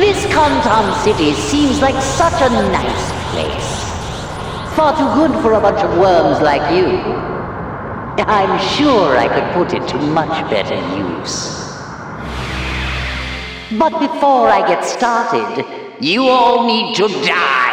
This Conton city seems like such a nice place. Far too good for a bunch of worms like you. I'm sure I could put it to much better use. But before I get started, you all need to die.